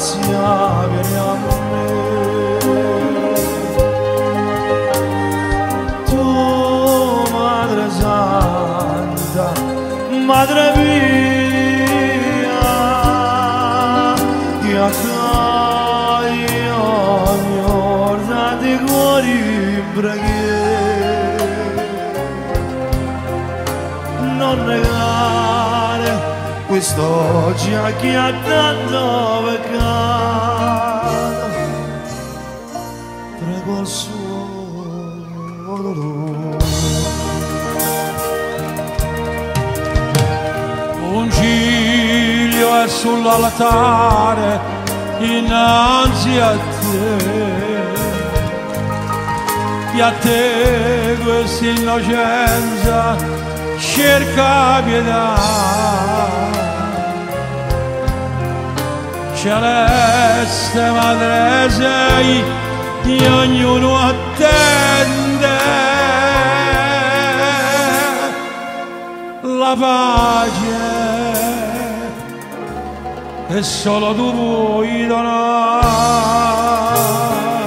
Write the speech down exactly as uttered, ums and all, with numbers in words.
grazia vieni a me. Tu Madre Santa, Madre mia, che accai ogni orda di cuori preghiere. Non negare quest'oggi a chi ha tanto peccato, prego il suo dolore. Un ciglio è sull'altare innanzi a te, e a te questa innocenza cerca pietà. Celeste Madre sei, di ognuno attende la pace che solo tu puoi donare.